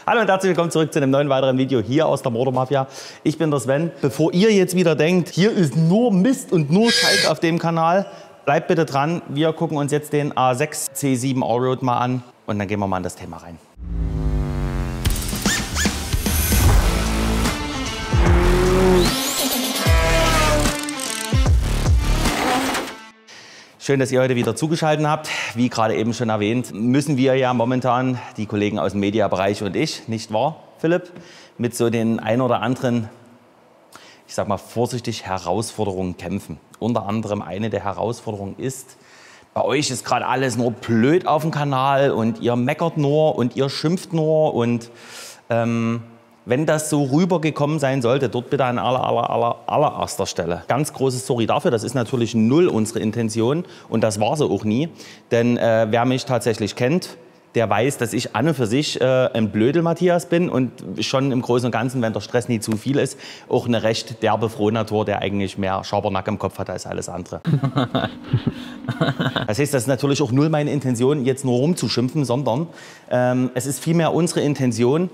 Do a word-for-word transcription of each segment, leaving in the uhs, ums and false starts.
Hallo und herzlich willkommen zurück zu einem neuen weiteren Video hier aus der Motormafia. Ich bin der Sven. Bevor ihr jetzt wieder denkt, hier ist nur Mist und nur Scheiß auf dem Kanal, bleibt bitte dran. Wir gucken uns jetzt den A sechs C sieben Allroad mal an und dann gehen wir mal in das Thema rein. Schön, dass ihr heute wieder zugeschaltet habt. Wie gerade eben schon erwähnt, müssen wir ja momentan, die Kollegen aus dem Mediabereich und ich, nicht wahr, Philipp, mit so den ein oder anderen, ich sag mal vorsichtig, Herausforderungen kämpfen. Unter anderem eine der Herausforderungen ist, bei euch ist gerade alles nur blöd auf dem Kanal und ihr meckert nur und ihr schimpft nur und ähm, wenn das so rübergekommen sein sollte, dort bitte an aller, aller, aller, allererster Stelle. Ganz großes Sorry dafür, das ist natürlich null unsere Intention und das war so auch nie. Denn äh, wer mich tatsächlich kennt, der weiß, dass ich an und für sich äh, ein Blödel-Matthias bin und schon im Großen und Ganzen, wenn der Stress nie zu viel ist, auch eine recht derbe Frohnatur, der eigentlich mehr Schabernack im Kopf hat als alles andere. Das heißt, das ist natürlich auch null meine Intention, jetzt nur rumzuschimpfen, sondern ähm, es ist vielmehr unsere Intention,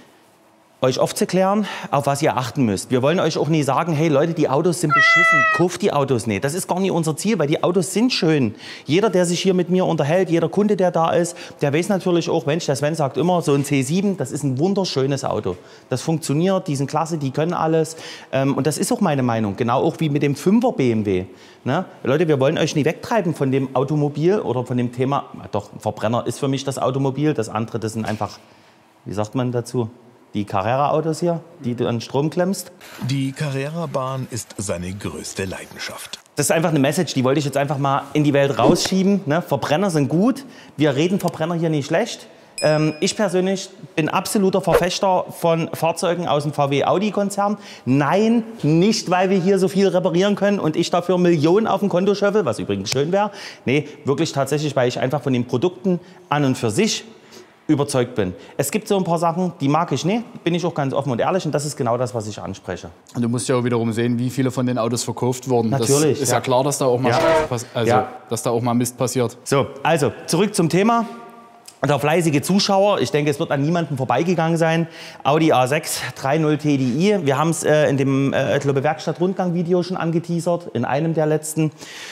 euch aufzuklären, auf was ihr achten müsst. Wir wollen euch auch nie sagen, hey Leute, die Autos sind beschissen, kauft die Autos nicht. Das ist gar nicht unser Ziel, weil die Autos sind schön. Jeder, der sich hier mit mir unterhält, jeder Kunde, der da ist, der weiß natürlich auch, Mensch, der Sven sagt immer, so ein C sieben, das ist ein wunderschönes Auto. Das funktioniert, die sind klasse, die können alles. Und das ist auch meine Meinung, genau auch wie mit dem Fünfer B M W. Ne? Leute, wir wollen euch nie wegtreiben von dem Automobil oder von dem Thema, doch, ein Verbrenner ist für mich das Automobil, das andere, das sind einfach, wie sagt man dazu? Die Carrera-Autos hier, die du an Strom klemmst. Die Carrera-Bahn ist seine größte Leidenschaft. Das ist einfach eine Message, die wollte ich jetzt einfach mal in die Welt rausschieben. Ne? Verbrenner sind gut, wir reden Verbrenner hier nicht schlecht. Ähm, ich persönlich bin absoluter Verfechter von Fahrzeugen aus dem V W-Audi-Konzern. Nein, nicht, weil wir hier so viel reparieren können und ich dafür Millionen auf dem Konto schöffel, was übrigens schön wäre. Nee, wirklich tatsächlich, weil ich einfach von den Produkten an und für sich überzeugt bin. Es gibt so ein paar Sachen, die mag ich nicht, bin ich auch ganz offen und ehrlich und das ist genau das, was ich anspreche. Und du musst ja auch wiederum sehen, wie viele von den Autos verkauft wurden. Natürlich. Das ist ja. ja klar, dass da auch mal, ja. also, ja. dass da auch mal Mist passiert. So, also zurück zum Thema. Der fleißige Zuschauer, ich denke, es wird an niemandem vorbeigegangen sein. Audi A sechs drei Punkt null T D I. Wir haben es äh, in dem äh, ich glaube, Werkstatt-Rundgang-Video schon angeteasert, in einem der letzten.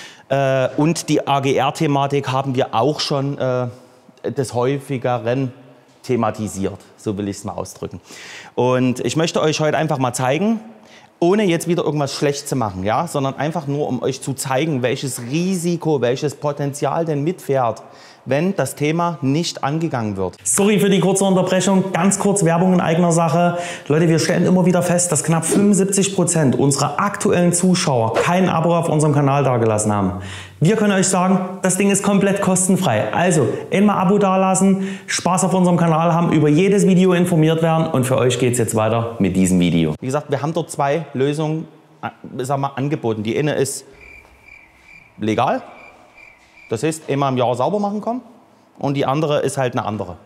Äh, und die A G R-Thematik haben wir auch schon äh, des häufigeren thematisiert, so will ich es mal ausdrücken. Und ich möchte euch heute einfach mal zeigen, ohne jetzt wieder irgendwas schlecht zu machen, ja, sondern einfach nur, um euch zu zeigen, welches Risiko, welches Potenzial denn mitfährt, wenn das Thema nicht angegangen wird. Sorry für die kurze Unterbrechung, ganz kurz Werbung in eigener Sache. Leute, wir stellen immer wieder fest, dass knapp fünfundsiebzig Prozent unserer aktuellen Zuschauer kein Abo auf unserem Kanal dagelassen haben. Wir können euch sagen, das Ding ist komplett kostenfrei. Also, einmal Abo dalassen, Spaß auf unserem Kanal haben, über jedes Video informiert werden und für euch geht es jetzt weiter mit diesem Video. Wie gesagt, wir haben dort zwei Lösungen sag mal, angeboten. Die eine ist legal. Das heißt, einmal im Jahr sauber machen kommen und die andere ist halt eine andere.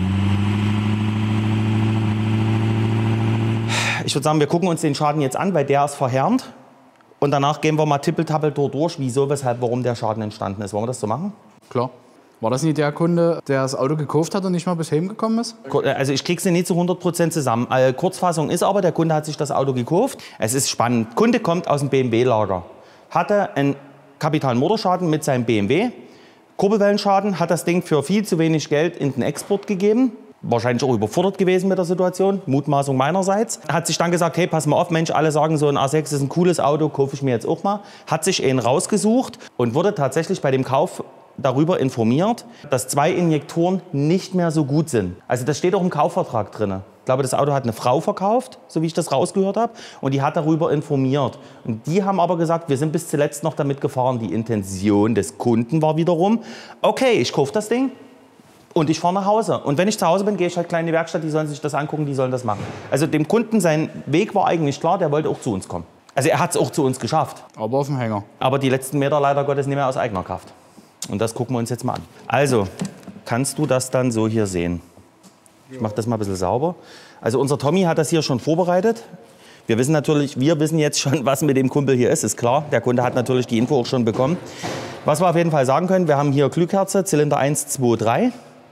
Ich würde sagen, wir gucken uns den Schaden jetzt an, weil der ist verheerend. Und danach gehen wir mal tippeltappel durch, wieso, weshalb, warum der Schaden entstanden ist. Wollen wir das so machen? Klar. War das nicht der Kunde, der das Auto gekauft hat und nicht mal bis heim gekommen ist? Also ich kriege sie nicht zu hundert Prozent zusammen. Kurzfassung ist aber, der Kunde hat sich das Auto gekauft. Es ist spannend. Kunde kommt aus dem B M W-Lager. Hatte einen kapitalen Motorschaden mit seinem B M W. Kurbelwellenschaden, hat das Ding für viel zu wenig Geld in den Export gegeben. Wahrscheinlich auch überfordert gewesen mit der Situation, Mutmaßung meinerseits. Hat sich dann gesagt, hey, pass mal auf, Mensch, alle sagen so, ein A sechs ist ein cooles Auto, kaufe ich mir jetzt auch mal. Hat sich einen rausgesucht und wurde tatsächlich bei dem Kauf darüber informiert, dass zwei Injektoren nicht mehr so gut sind. Also das steht auch im Kaufvertrag drin. Ich glaube, das Auto hat eine Frau verkauft, so wie ich das rausgehört habe, und die hat darüber informiert. Und die haben aber gesagt, wir sind bis zuletzt noch damit gefahren. Die Intention des Kunden war wiederum, okay, ich kaufe das Ding und ich fahre nach Hause. Und wenn ich zu Hause bin, gehe ich halt gleich in die Werkstatt, die sollen sich das angucken, die sollen das machen. Also dem Kunden, sein Weg war eigentlich klar, der wollte auch zu uns kommen. Also er hat es auch zu uns geschafft. Aber auf dem Hänger. Aber die letzten Meter leider Gottes nicht mehr aus eigener Kraft. Und das gucken wir uns jetzt mal an. Also, kannst du das dann so hier sehen? Ich mache das mal ein bisschen sauber. Also unser Tommy hat das hier schon vorbereitet. Wir wissen natürlich, wir wissen jetzt schon, was mit dem Kumpel hier ist, ist klar. Der Kunde hat natürlich die Info auch schon bekommen. Was wir auf jeden Fall sagen können, wir haben hier Glühkerze, Zylinder eins, zwei, drei.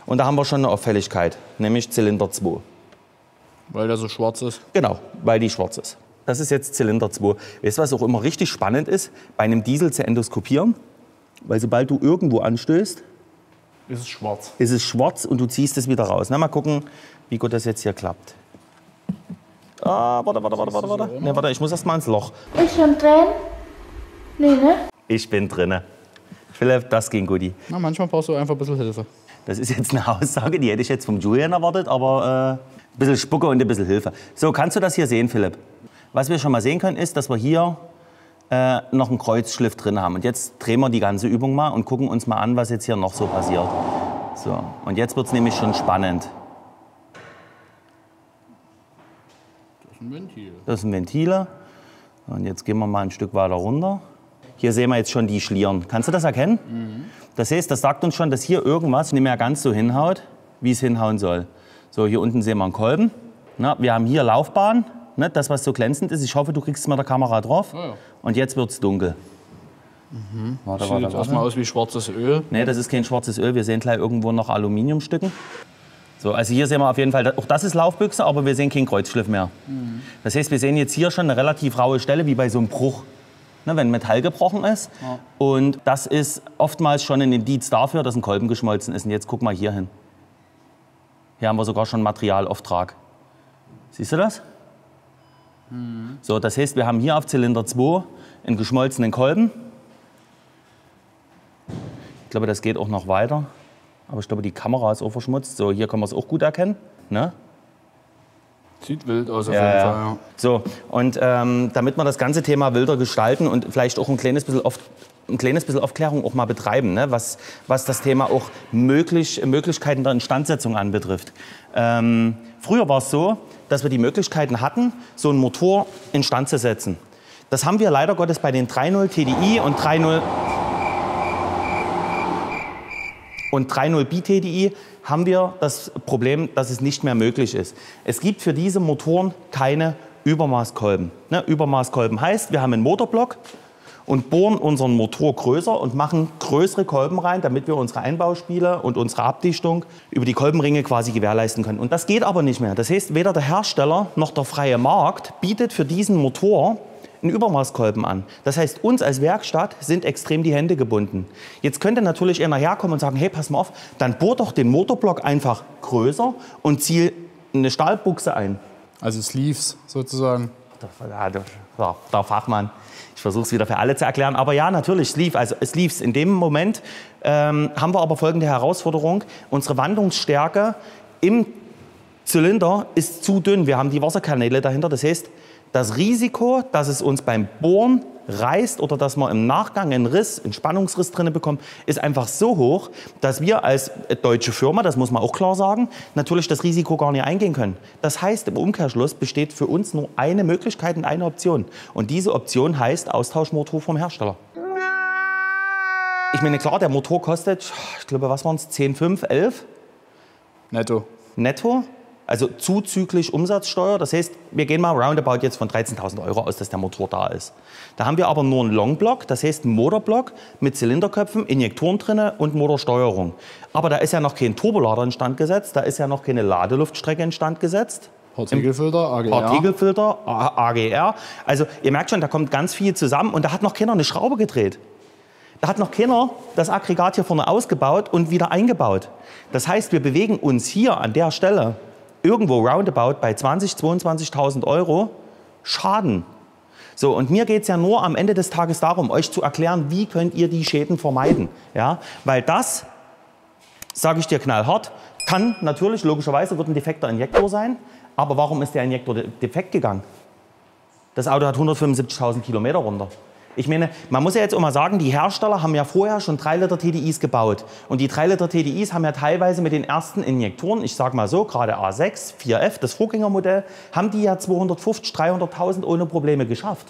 Und da haben wir schon eine Auffälligkeit, nämlich Zylinder zwei. Weil der so schwarz ist? Genau, weil die schwarz ist. Das ist jetzt Zylinder zwei. Weißt du, was auch immer richtig spannend ist, bei einem Diesel zu endoskopieren? Weil sobald du irgendwo anstößt, ist es schwarz. Ist es schwarz und du ziehst es wieder raus. Na, mal gucken, wie gut das jetzt hier klappt. Ah, warte, warte, warte, warte, warte. Nee, warte, ich muss erst mal ins Loch. Ist schon drin? Nee, ne? Ich bin drinne. Philipp, das ging gut. Na, manchmal brauchst du einfach ein bisschen Hilfe. Das ist jetzt eine Aussage, die hätte ich jetzt vom Julian erwartet, aber äh, ein bisschen Spucke und ein bisschen Hilfe. So, kannst du das hier sehen, Philipp? Was wir schon mal sehen können, ist, dass wir hier äh, noch einen Kreuzschliff drin haben. Und jetzt drehen wir die ganze Übung mal und gucken uns mal an, was jetzt hier noch so passiert. So, und jetzt wird es nämlich schon spannend. Das ist ein Ventil. Das sind Ventile. Und jetzt gehen wir mal ein Stück weiter runter. Hier sehen wir jetzt schon die Schlieren. Kannst du das erkennen? Mhm. Das heißt, das sagt uns schon, dass hier irgendwas nicht mehr ganz so hinhaut, wie es hinhauen soll. So, hier unten sehen wir einen Kolben. Na, wir haben hier Laufbahn, ne, das, was so glänzend ist. Ich hoffe, du kriegst es mit der Kamera drauf. Oh ja. Und jetzt wird es dunkel. Mhm. Warte, Sieht warte, jetzt erstmal aus wie schwarzes Öl. Nee, das ist kein schwarzes Öl. Wir sehen gleich irgendwo noch Aluminiumstücken. So, also hier sehen wir auf jeden Fall, auch das ist Laufbüchse, aber wir sehen keinen Kreuzschliff mehr. Mhm. Das heißt, wir sehen jetzt hier schon eine relativ raue Stelle, wie bei so einem Bruch. Ne, wenn Metall gebrochen ist. Ja. Und das ist oftmals schon ein Indiz dafür, dass ein Kolben geschmolzen ist. Und jetzt guck mal hier hin. Hier haben wir sogar schon Materialauftrag. Siehst du das? Mhm. So, das heißt, wir haben hier auf Zylinder zwei einen geschmolzenen Kolben. Ich glaube, das geht auch noch weiter. Aber ich glaube, die Kamera ist auch verschmutzt. So, hier kann man es auch gut erkennen. Ne? Sieht wild aus auf ja, jeden ja. Fall. Ja. So, und ähm, damit wir das ganze Thema wilder gestalten und vielleicht auch ein kleines bisschen, auf, ein kleines bisschen Aufklärung auch mal betreiben, ne? was, was das Thema auch möglich, Möglichkeiten der Instandsetzung anbetrifft. Ähm, früher war es so, dass wir die Möglichkeiten hatten, so einen Motor instand zu setzen. Das haben wir leider Gottes bei den drei Punkt null T D I und drei Punkt null und drei Punkt null B T D I haben wir das Problem, dass es nicht mehr möglich ist. Es gibt für diese Motoren keine Übermaßkolben. Ne? Übermaßkolben heißt, wir haben einen Motorblock und bohren unseren Motor größer und machen größere Kolben rein, damit wir unsere Einbauspiele und unsere Abdichtung über die Kolbenringe quasi gewährleisten können. Und das geht aber nicht mehr. Das heißt, weder der Hersteller noch der freie Markt bietet für diesen Motor einen Übermaßkolben an. Das heißt, uns als Werkstatt sind extrem die Hände gebunden. Jetzt könnte natürlich einer herkommen und sagen, hey, pass mal auf, dann bohr doch den Motorblock einfach größer und zieh eine Stahlbuchse ein. Also Sleeves sozusagen. Ja, der, der Fachmann. Ich versuche es wieder für alle zu erklären. Aber ja, natürlich, Sleeve, also Sleeves. In dem Moment ähm, haben wir aber folgende Herausforderung. Unsere Wandungsstärke im Zylinder ist zu dünn. Wir haben die Wasserkanäle dahinter. Das heißt, das Risiko, dass es uns beim Bohren reißt oder dass man im Nachgang einen Riss, einen Spannungsriss drin bekommt, ist einfach so hoch, dass wir als deutsche Firma, das muss man auch klar sagen, natürlich das Risiko gar nicht eingehen können. Das heißt, im Umkehrschluss besteht für uns nur eine Möglichkeit und eine Option. Und diese Option heißt Austauschmotor vom Hersteller. Ich meine, klar, der Motor kostet, ich glaube, was waren es, zehn, fünf, elf? Netto. Netto? Also zuzüglich Umsatzsteuer. Das heißt, wir gehen mal roundabout jetzt von dreizehntausend Euro aus, dass der Motor da ist. Da haben wir aber nur einen Longblock, das heißt einen Motorblock mit Zylinderköpfen, Injektoren drin und Motorsteuerung. Aber da ist ja noch kein Turbolader instand gesetzt, da ist ja noch keine Ladeluftstrecke instand gesetzt. Partikelfilter, A G R. Partikelfilter, A G R. Also ihr merkt schon, da kommt ganz viel zusammen und da hat noch keiner eine Schraube gedreht. Da hat noch keiner das Aggregat hier vorne ausgebaut und wieder eingebaut. Das heißt, wir bewegen uns hier an der Stelle irgendwo roundabout bei zwanzigtausend, zweiundzwanzigtausend Euro Schaden. So, und mir geht es ja nur am Ende des Tages darum, euch zu erklären, wie könnt ihr die Schäden vermeiden. Ja? Weil das, sage ich dir knallhart, kann natürlich, logischerweise wird ein defekter Injektor sein, aber warum ist der Injektor defekt gegangen? Das Auto hat hundertfünfundsiebzigtausend Kilometer runter. Ich meine, man muss ja jetzt auch mal sagen, die Hersteller haben ja vorher schon drei Liter T D Is gebaut. Und die drei Liter T D Is haben ja teilweise mit den ersten Injektoren, ich sag mal so, gerade A sechs, vier F, das Vorgängermodell, haben die ja zweihundertfünfzig, dreihunderttausend ohne Probleme geschafft.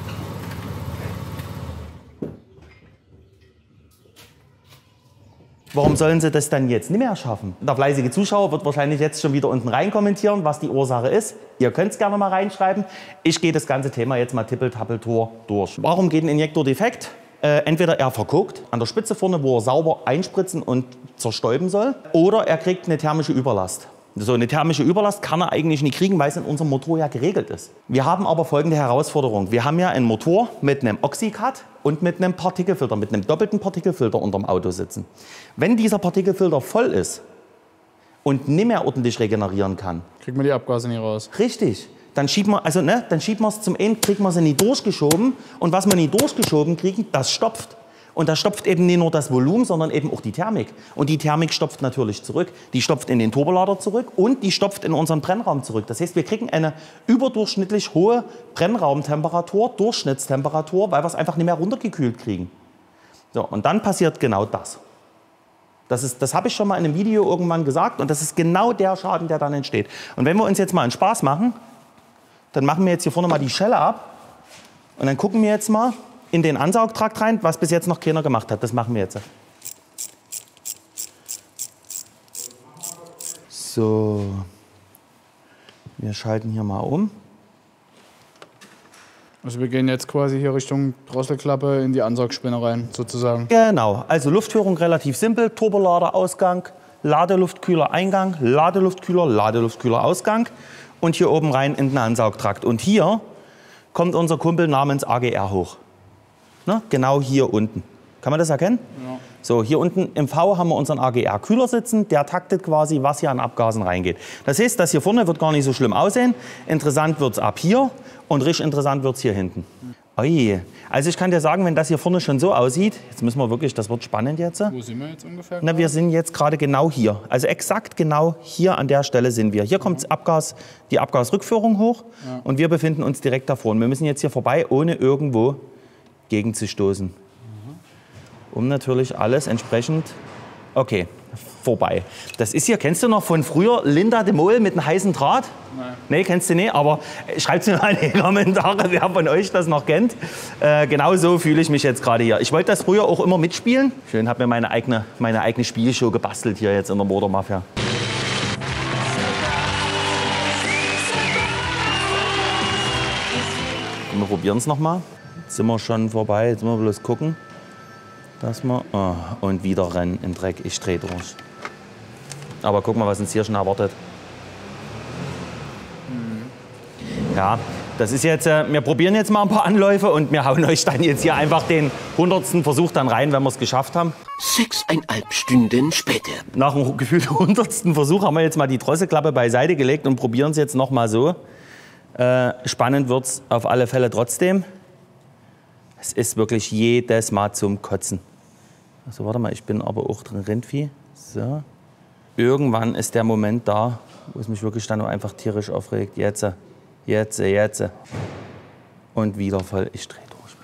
Warum sollen sie das dann jetzt nicht mehr schaffen? Der fleißige Zuschauer wird wahrscheinlich jetzt schon wieder unten rein kommentieren, was die Ursache ist. Ihr könnt es gerne mal reinschreiben. Ich gehe das ganze Thema jetzt mal tippeltappeltor durch. Warum geht ein Injektor defekt? Äh, entweder er verkokt an der Spitze vorne, wo er sauber einspritzen und zerstäuben soll, oder er kriegt eine thermische Überlast. So eine thermische Überlast kann er eigentlich nicht kriegen, weil es in unserem Motor ja geregelt ist. Wir haben aber folgende Herausforderung. Wir haben ja einen Motor mit einem Oxycut und mit einem Partikelfilter, mit einem doppelten Partikelfilter unterm Auto sitzen. Wenn dieser Partikelfilter voll ist und nicht mehr ordentlich regenerieren kann, Kriegt man die Abgase nicht raus. richtig, dann schieben wir, also ne, dann schieben wir es zum Ende, kriegen wir sie nie durchgeschoben. Und was wir nie durchgeschoben kriegen, das stopft. Und das stopft eben nicht nur das Volumen, sondern eben auch die Thermik. Und die Thermik stopft natürlich zurück. Die stopft in den Turbolader zurück und die stopft in unseren Brennraum zurück. Das heißt, wir kriegen eine überdurchschnittlich hohe Brennraumtemperatur, Durchschnittstemperatur, weil wir es einfach nicht mehr runtergekühlt kriegen. So, und dann passiert genau das. Das, ist, das habe ich schon mal in einem Video irgendwann gesagt und das ist genau der Schaden, der dann entsteht. Und wenn wir uns jetzt mal einen Spaß machen, dann machen wir jetzt hier vorne mal die Schelle ab und dann gucken wir jetzt mal in den Ansaugtrakt rein, was bis jetzt noch keiner gemacht hat. Das machen wir jetzt. So, wir schalten hier mal um. Also wir gehen jetzt quasi hier Richtung Drosselklappe in die Ansaugspinne rein, sozusagen. Genau, also Luftführung relativ simpel. Turbolader Ausgang, Ladeluftkühler Eingang, Ladeluftkühler, Ladeluftkühler Ausgang und hier oben rein in den Ansaugtrakt. Und hier kommt unser Kumpel namens A G R hoch. Ne? Genau hier unten. Kann man das erkennen? Ja. So, hier unten im V haben wir unseren A G R-Kühler sitzen. Der taktet quasi, was hier an Abgasen reingeht. Das heißt, das hier vorne wird gar nicht so schlimm aussehen. Interessant wird es ab hier und richtig interessant wird es hier hinten. Ui. Also ich kann dir sagen, wenn das hier vorne schon so aussieht, jetzt müssen wir wirklich, das wird spannend jetzt. Wo sind wir jetzt ungefähr? Na, wir sind jetzt gerade genau hier. Also exakt genau hier an der Stelle sind wir. Hier kommt Abgas, die Abgasrückführung hoch Ja. und wir befinden uns direkt davor. Und wir müssen jetzt hier vorbei, ohne irgendwo gegenzustoßen. Um natürlich alles entsprechend, okay, vorbei. Das ist hier, kennst du noch von früher, Linda de Mol mit einem heißen Draht? Nein. Nee, kennst du nicht, aber schreibt es mir mal in die Kommentare, wer von euch das noch kennt. Äh, genau so fühle ich mich jetzt gerade hier. Ich wollte das früher auch immer mitspielen. Schön, habe mir meine eigene, meine eigene Spielshow gebastelt hier jetzt in der Motormafia. Wir probieren es nochmal. Jetzt sind wir schon vorbei, jetzt müssen wir bloß gucken, dass wir... Oh, und wieder rennen in Dreck, ich drehe durch. Aber guck mal, was uns hier schon erwartet. Ja, das ist jetzt, äh, wir probieren jetzt mal ein paar Anläufe und wir hauen euch dann jetzt hier einfach den hundertsten Versuch dann rein, wenn wir es geschafft haben. Sechseinhalb Stunden später. Nach dem gefühlt hundertsten Versuch haben wir jetzt mal die Drosselklappe beiseite gelegt und probieren es jetzt noch mal so. Äh, spannend wird es auf alle Fälle trotzdem. Es ist wirklich jedes Mal zum Kotzen. Also warte mal, ich bin aber auch drin Rindvieh. So. Irgendwann ist der Moment da, wo es mich wirklich dann nur einfach tierisch aufregt. Jetzt, jetzt, jetzt. Und wieder voll, ich drehe durch.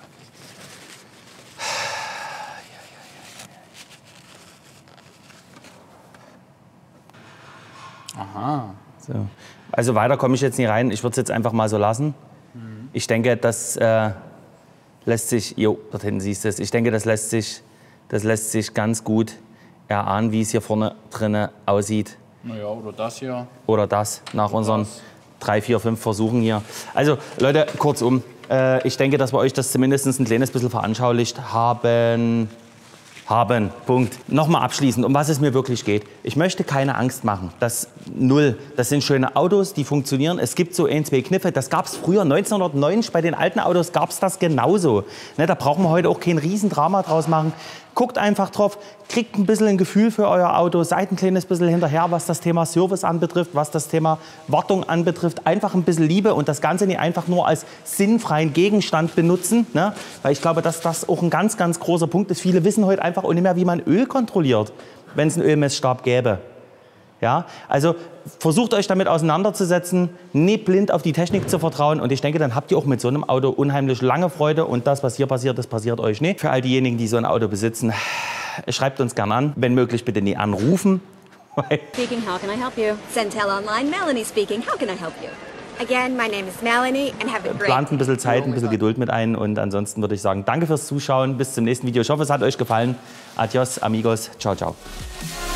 Aha. So. Also weiter komme ich jetzt nicht rein. Ich würde es jetzt einfach mal so lassen. Mhm. Ich denke, das äh, lässt sich, jo, dort hinten siehst du es. Ich denke, das lässt sich, das lässt sich ganz gut erahnen, wie es hier vorne drin aussieht. Naja, oder das hier. Oder das, nach Oder unseren das. drei, vier, fünf Versuchen hier. Also Leute, kurzum, äh, ich denke, dass wir euch das zumindest ein kleines bisschen veranschaulicht haben. Haben, Punkt. Nochmal abschließend, um was es mir wirklich geht. Ich möchte keine Angst machen. Das null. Das sind schöne Autos, die funktionieren. Es gibt so ein, zwei Kniffe. Das gab es früher, neunzehnhundertneunzig, bei den alten Autos gab es das genauso. Ne, da brauchen wir heute auch kein Riesendrama draus machen. Guckt einfach drauf, kriegt ein bisschen ein Gefühl für euer Auto, seid ein kleines bisschen hinterher, was das Thema Service anbetrifft, was das Thema Wartung anbetrifft. Einfach ein bisschen Liebe und das Ganze nicht einfach nur als sinnfreien Gegenstand benutzen. Ne? Weil ich glaube, dass das auch ein ganz, ganz großer Punkt ist. Viele wissen heute einfach auch nicht mehr, wie man Öl kontrolliert, wenn es einen Ölmessstab gäbe. Ja, also versucht euch damit auseinanderzusetzen, nicht blind auf die Technik zu vertrauen und ich denke, dann habt ihr auch mit so einem Auto unheimlich lange Freude und das, was hier passiert, das passiert euch nicht. Für all diejenigen, die so ein Auto besitzen, schreibt uns gerne an, wenn möglich bitte nie anrufen. Speaking, how can I help you? Centel Online, Melanie speaking. How can I help you? Again, my name is Melanie and have a great... Plant ein bisschen Zeit, ein bisschen Geduld mit ein und ansonsten würde ich sagen, danke fürs Zuschauen, bis zum nächsten Video. Ich hoffe, es hat euch gefallen. Adios, amigos, ciao, ciao.